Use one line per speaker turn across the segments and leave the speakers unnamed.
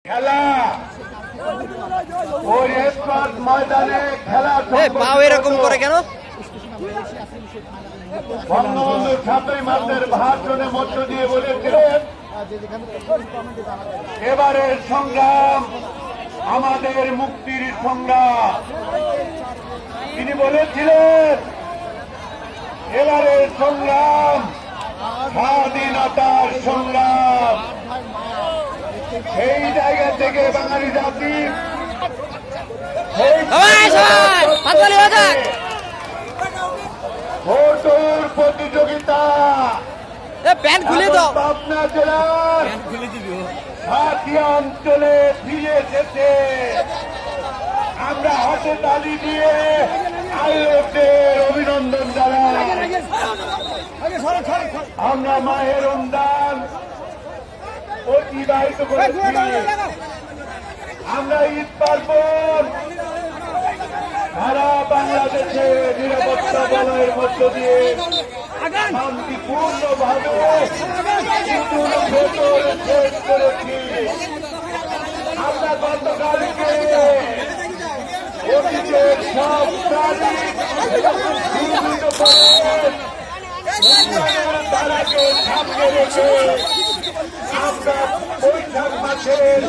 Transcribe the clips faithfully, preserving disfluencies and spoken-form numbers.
খেলা ওই স্পোর্টস ময়দানে খেলা
পাও এরকম করে কেন?
বঙ্গবন্ধু ছাত্রী মাসের ভাষণের মধ্য দিয়ে বলেছিলেন এবারের সংগ্রাম আমাদের মুক্তির সংগ্রাম। তিনি বলেছিলেন এবারের সংগ্রাম স্বাধীনতার সংগ্রাম। সেই জায়গা থেকে বাঙালি জাতি ভোটের প্রতিযোগিতা পাবনা জেলার সাতটি অঞ্চলে ফিরে এসেছে। আমরা হাতে তালি দিয়ে আয়োগদের অভিনন্দন জানাই। আমরা মায়ের অনুদান অতিবাহিত করেছি। আমরা ঈদ পার্বণ সারা বাংলাদেশে নিরাপত্তা বলয়ের মধ্য দিয়ে শান্তিপূর্ণ ভাবে শেষ করেছি। আমরা গতকালকে অতীতের সব তারিখ তারাকে সামনে রেখে আমরা বৈশাখ মাসের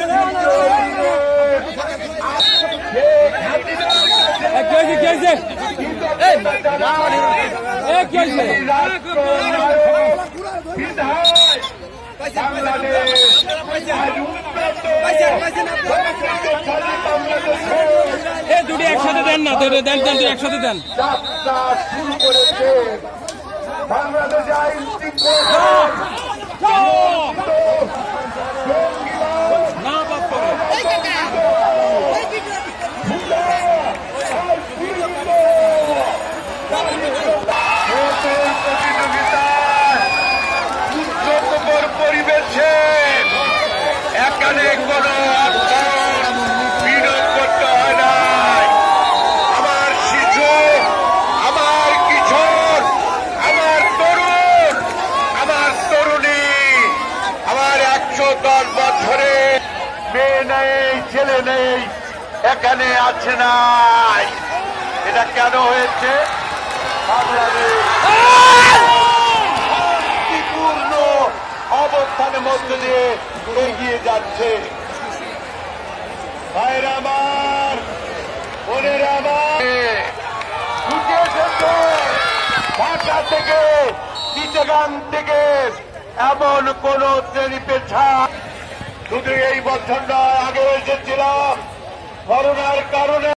দুটি একসাথে দেন না, দেন দেন একসাথে দেন।
শুরু করেছে বাংলাদেশ আইন পরিবেশে এখানে কোনো বিনোদ করতে হয় না। আমার শিশু, আমার কিশোর, আমার তরুণ, আমার তরুণী, আমার একশো দশ বছরে মেয়ে নেই, ছেলে নেই, এখানে আছে নাই। এটা কেন হয়েছে? বাংলাদেশ শান্তিপূর্ণ অবস্থানের মধ্যে দিয়ে এগিয়ে যাচ্ছে। ভাইরা আমার, বোনেরা আমার, ঢাকা থেকে, চিটাগাং থেকে এমন কোন শ্রেণী পেশা শুধু এই বছর নয়, আগে এসেছিলাম